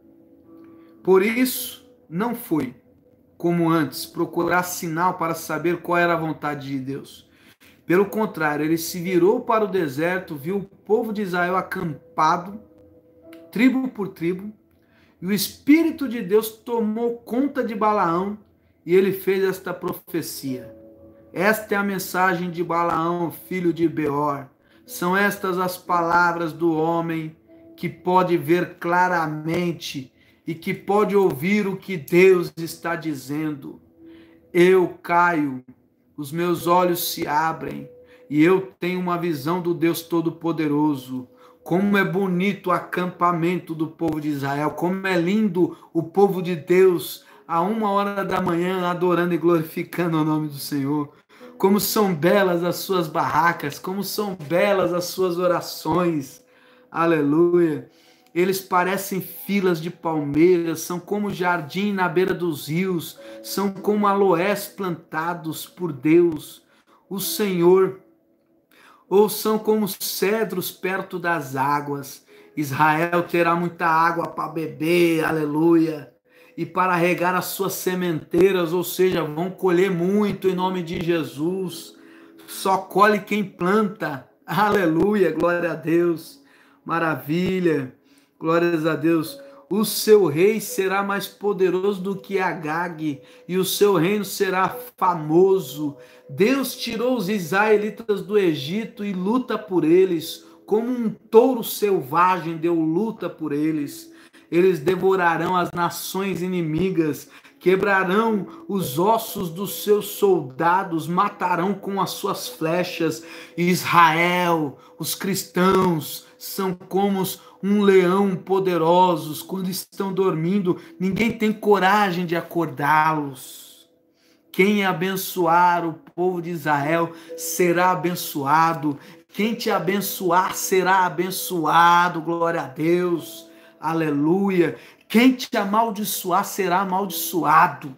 Por isso, não foi, como antes, procurar sinal para saber qual era a vontade de Deus. Pelo contrário, ele se virou para o deserto, viu o povo de Israel acampado, tribo por tribo, e o Espírito de Deus tomou conta de Balaão e ele fez esta profecia. Esta é a mensagem de Balaão, filho de Beor. São estas as palavras do homem que pode ver claramente e que pode ouvir o que Deus está dizendo. Eu caio, os meus olhos se abrem e eu tenho uma visão do Deus Todo-Poderoso. Como é bonito o acampamento do povo de Israel, como é lindo o povo de Deus a 1h da manhã adorando e glorificando o nome do Senhor. Como são belas as suas barracas, como são belas as suas orações. Aleluia. Eles parecem filas de palmeiras, são como jardim na beira dos rios, são como aloés plantados por Deus, o Senhor. Ou são como cedros perto das águas. Israel terá muita água para beber, aleluia. E para regar as suas sementeiras, ou seja, vão colher muito em nome de Jesus. Só colhe quem planta, aleluia, glória a Deus, maravilha, glórias a Deus. O seu rei será mais poderoso do que Agag, e o seu reino será famoso. Deus tirou os israelitas do Egito e luta por eles, como um touro selvagem deu luta por eles. Eles devorarão as nações inimigas, quebrarão os ossos dos seus soldados, matarão com as suas flechas. Israel, os cristãos, são como um leão poderosos. Quando estão dormindo, ninguém tem coragem de acordá-los. Quem abençoar o povo de Israel será abençoado. Quem te abençoar será abençoado. Glória a Deus. Aleluia. Quem te amaldiçoar será amaldiçoado.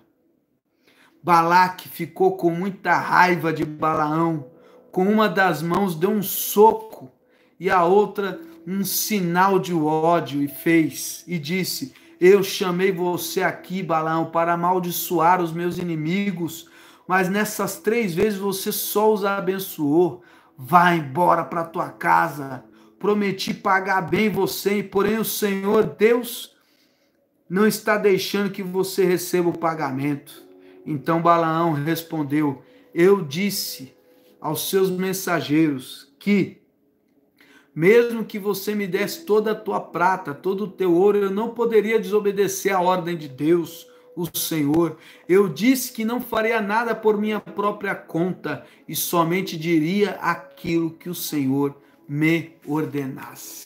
Balaque ficou com muita raiva de Balaão. Com uma das mãos deu um soco e a outra um sinal de ódio e fez. E disse: eu chamei você aqui, Balaão, para amaldiçoar os meus inimigos, mas nessas 3 vezes você só os abençoou. Vá embora para tua casa. Prometi pagar bem você, porém o Senhor Deus não está deixando que você receba o pagamento. Então Balaão respondeu: eu disse aos seus mensageiros que, mesmo que você me desse toda a tua prata, todo o teu ouro, eu não poderia desobedecer a ordem de Deus, o Senhor. Eu disse que não faria nada por minha própria conta e somente diria aquilo que o Senhor me ordenasse.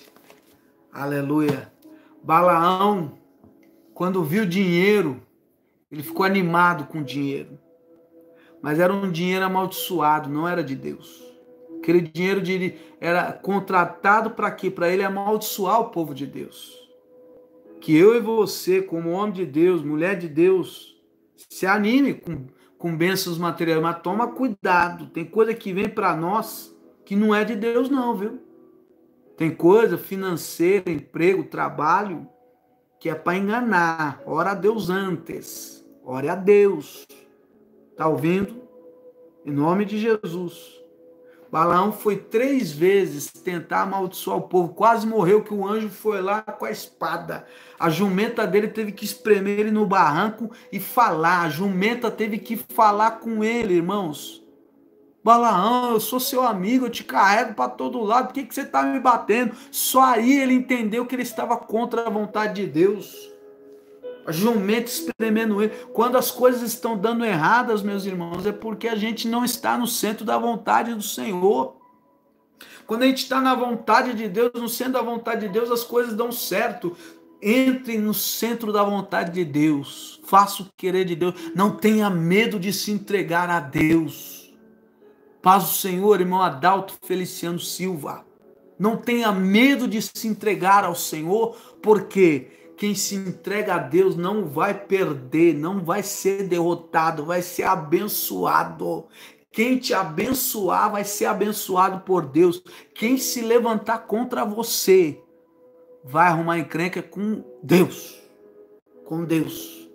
Aleluia. Balaão, quando viu dinheiro, ele ficou animado com o dinheiro. Mas era um dinheiro amaldiçoado, não era de Deus. Aquele dinheiro era contratado para quê? Para ele amaldiçoar o povo de Deus. Que eu e você, como homem de Deus, mulher de Deus, se anime com bênçãos materiais, mas toma cuidado. Tem coisa que vem para nós que não é de Deus não, viu? Tem coisa financeira, emprego, trabalho, que é para enganar. Ora a Deus antes. Ore a Deus. Está ouvindo? Em nome de Jesus. Balaão foi 3 vezes tentar amaldiçoar o povo. Quase morreu que o anjo foi lá com a espada. A jumenta dele teve que espremer ele no barranco e falar. A jumenta teve que falar com ele, irmãos. Balaão, eu sou seu amigo, eu te carrego para todo lado. Por que você está me batendo? Só aí ele entendeu que ele estava contra a vontade de Deus. A jumenta espremendo ele. Quando as coisas estão dando erradas, meus irmãos, é porque a gente não está no centro da vontade do Senhor. Quando a gente está na vontade de Deus, no centro da vontade de Deus, as coisas dão certo. Entre no centro da vontade de Deus. Faça o querer de Deus. Não tenha medo de se entregar a Deus. Paz do Senhor, irmão Adalto Feliciano Silva. Não tenha medo de se entregar ao Senhor, porque quem se entrega a Deus não vai perder, não vai ser derrotado, vai ser abençoado. Quem te abençoar vai ser abençoado por Deus. Quem se levantar contra você vai arrumar encrenca com Deus. Com Deus.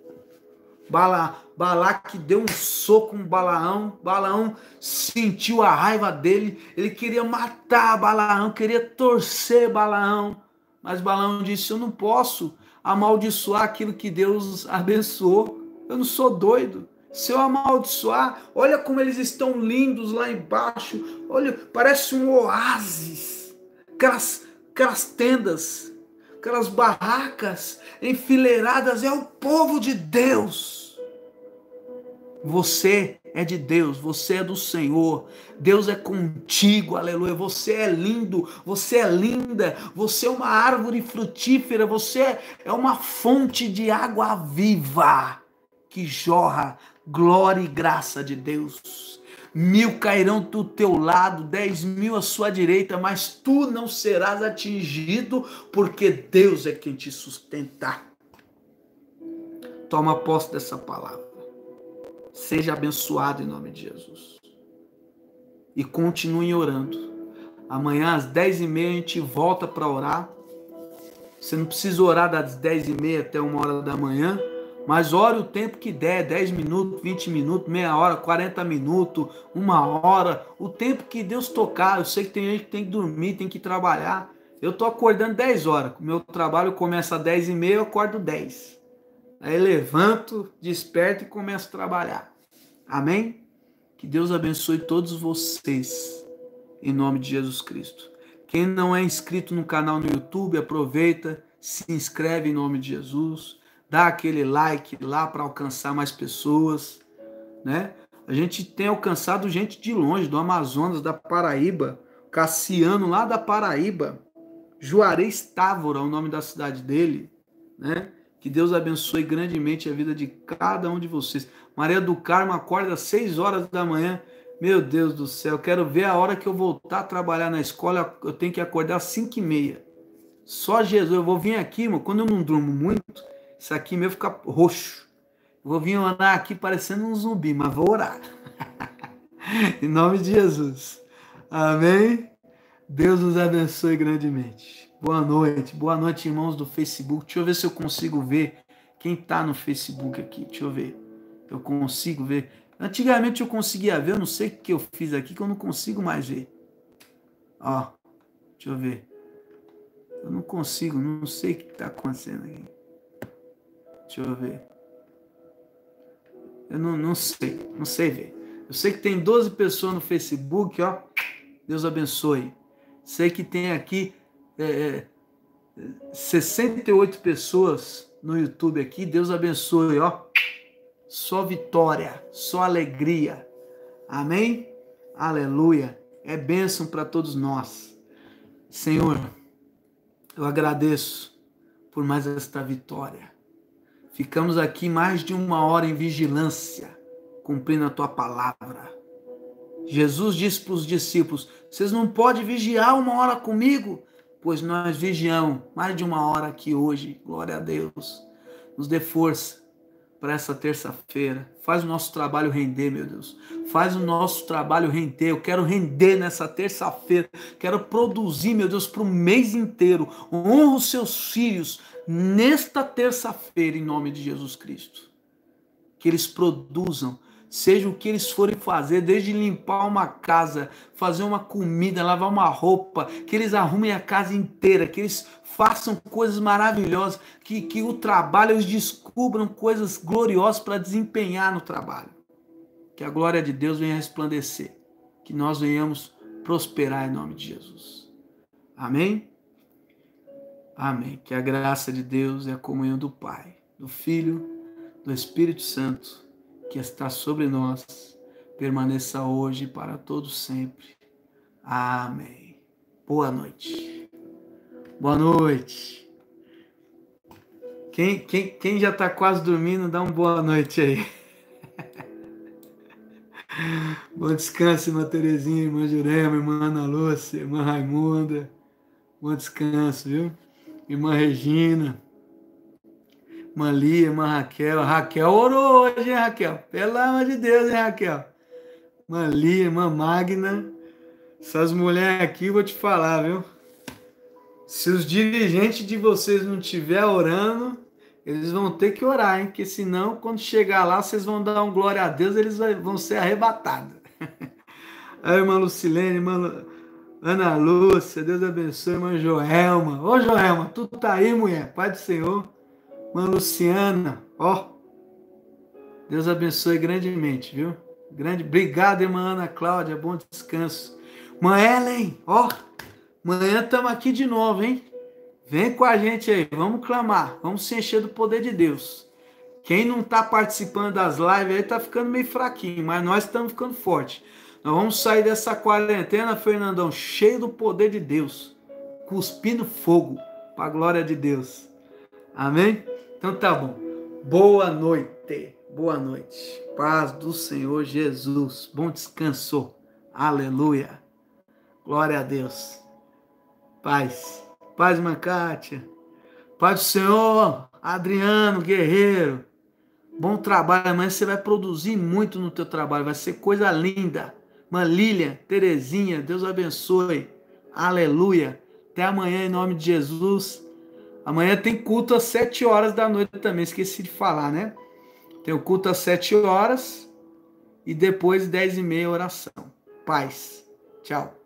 Balaque deu um soco no Balaão. Balaão sentiu a raiva dele. Ele queria matar Balaão, queria torcer Balaão. Mas Balaão disse: eu não posso amaldiçoar aquilo que Deus abençoou. Eu não sou doido. Se eu amaldiçoar, olha como eles estão lindos lá embaixo. Olha, parece um oásis. Aquelas tendas, aquelas barracas enfileiradas, é o povo de Deus. Você é de Deus, você é do Senhor, Deus é contigo, aleluia. Você é lindo, você é linda, você é uma árvore frutífera, você é uma fonte de água viva que jorra glória e graça de Deus. 1000 cairão do teu lado, 10.000 à sua direita, mas tu não serás atingido, porque Deus é quem te sustenta. Toma posse dessa palavra. Seja abençoado em nome de Jesus. E continue orando. Amanhã às 10h30 a gente volta para orar. Você não precisa orar das 10h30 até 1h da manhã, mas ore o tempo que der, 10 minutos, 20 minutos, meia hora, 40 minutos, 1h, o tempo que Deus tocar. Eu sei que tem gente que tem que dormir, tem que trabalhar. Eu estou acordando 10 horas. O meu trabalho começa às 10h30, eu acordo 10. Aí levanto, desperto e começo a trabalhar. Amém? Que Deus abençoe todos vocês, em nome de Jesus Cristo. Quem não é inscrito no canal no YouTube, aproveita, se inscreve em nome de Jesus, dá aquele like lá para alcançar mais pessoas, né? A gente tem alcançado gente de longe, do Amazonas, da Paraíba, Cassiano lá da Paraíba, Juarez Távora, é o nome da cidade dele, né? Que Deus abençoe grandemente a vida de cada um de vocês. Maria do Carmo acorda às 6 horas da manhã. Meu Deus do céu, quero ver a hora que eu voltar a trabalhar na escola. Eu tenho que acordar às 5h30. Só Jesus. Eu vou vir aqui, irmão, quando eu não durmo muito, isso aqui meu fica roxo. Eu vou vir andar aqui parecendo um zumbi, mas vou orar. Em nome de Jesus. Amém? Deus nos abençoe grandemente. Boa noite, irmãos do Facebook. Deixa eu ver se eu consigo ver quem está no Facebook aqui. Deixa eu ver. Eu consigo ver. Antigamente eu conseguia ver, eu não sei o que eu fiz aqui, que eu não consigo mais ver. Ó, deixa eu ver. Eu não consigo, não sei o que está acontecendo aqui. Deixa eu ver. Eu não sei ver. Eu sei que tem 12 pessoas no Facebook, ó. Deus abençoe. Sei que tem aqui 68 pessoas no YouTube aqui. Deus abençoe, ó. Só vitória, só alegria. Amém? Aleluia. É bênção para todos nós. Senhor, eu agradeço por mais esta vitória. Ficamos aqui mais de 1 hora em vigilância, cumprindo a tua palavra. Jesus disse para os discípulos, vocês não podem vigiar 1 hora comigo? Pois nós vigiamos mais de 1 hora aqui hoje. Glória a Deus. Nos dê força para essa terça-feira. Faz o nosso trabalho render, meu Deus. Faz o nosso trabalho render. Eu quero render nessa terça-feira. Quero produzir, meu Deus, para o mês inteiro. Honra os seus filhos nesta terça-feira, em nome de Jesus Cristo. Que eles produzam, seja o que eles forem fazer, desde limpar uma casa, fazer uma comida, lavar uma roupa, que eles arrumem a casa inteira, que eles façam coisas maravilhosas, que o trabalho, eles descubram coisas gloriosas para desempenhar no trabalho. Que a glória de Deus venha resplandecer, que nós venhamos prosperar em nome de Jesus. Amém? Amém. Que a graça de Deus e a comunhão do Pai, do Filho, do Espírito Santo, que está sobre nós, permaneça hoje e para todos sempre. Amém. Boa noite. Boa noite. Quem já está quase dormindo, dá uma boa noite aí. Bom descanso, irmã Terezinha, irmã Jurema, irmã Ana Lúcia, irmã Raimunda. Bom descanso, viu? Irmã Regina. Irmã Lia, irmã Raquel. Raquel orou hoje, hein, Raquel? Pelo amor de Deus, hein, Raquel? Irmã Lia, irmã Magna. Essas mulheres aqui, vou te falar, viu? Se os dirigentes de vocês não estiverem orando, eles vão ter que orar, hein? Porque senão, quando chegar lá, vocês vão dar um glória a Deus, eles vão ser arrebatados. A irmã Lucilene, irmã Ana Lúcia, Deus abençoe, irmã Joelma. Ô, Joelma, tu tá aí, mulher? Pai do Senhor. Irmã Luciana, ó. Deus abençoe grandemente, viu? Obrigado, irmã Ana Cláudia, bom descanso. Irmã Ellen, ó. Amanhã estamos aqui de novo, hein? Vem com a gente aí, vamos clamar, vamos se encher do poder de Deus. Quem não está participando das lives aí tá ficando meio fraquinho, mas nós estamos ficando forte. Nós vamos sair dessa quarentena, Fernandão, cheio do poder de Deus, cuspindo fogo, para a glória de Deus. Amém? Então tá bom. Boa noite. Boa noite. Paz do Senhor Jesus. Bom descanso. Aleluia. Glória a Deus. Paz. Paz, irmã Kátia. Paz do Senhor. Adriano, guerreiro. Bom trabalho. Amanhã você vai produzir muito no teu trabalho. Vai ser coisa linda. Irmã Lília, Terezinha, Deus abençoe. Aleluia. Até amanhã, em nome de Jesus. Amanhã tem culto às 7 horas da noite também. Esqueci de falar, né? Tem o culto às 7 horas. E depois 10h30 oração. Paz. Tchau.